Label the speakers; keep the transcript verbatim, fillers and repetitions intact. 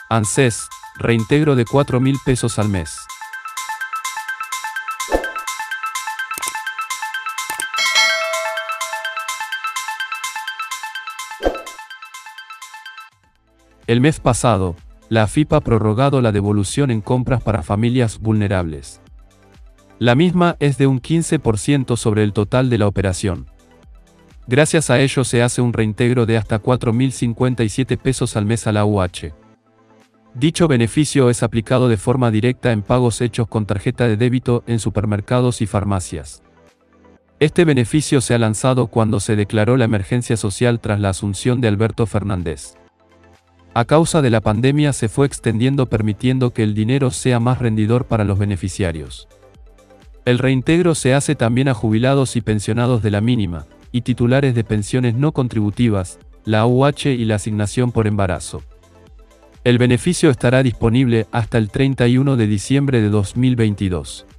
Speaker 1: ANSES, reintegro de cuatro mil pesos al mes. El mes pasado, la AFIP ha prorrogado la devolución en compras para familias vulnerables. La misma es de un quince por ciento sobre el total de la operación. Gracias a ello se hace un reintegro de hasta cuatro mil cincuenta y siete pesos al mes a la U H. Dicho beneficio es aplicado de forma directa en pagos hechos con tarjeta de débito en supermercados y farmacias. Este beneficio se ha lanzado cuando se declaró la emergencia social tras la asunción de Alberto Fernández. A causa de la pandemia se fue extendiendo permitiendo que el dinero sea más rendidor para los beneficiarios. El reintegro se hace también a jubilados y pensionados de la mínima, y titulares de pensiones no contributivas, la A U H y la asignación por embarazo. El beneficio estará disponible hasta el treinta y uno de diciembre de dos mil veintidós.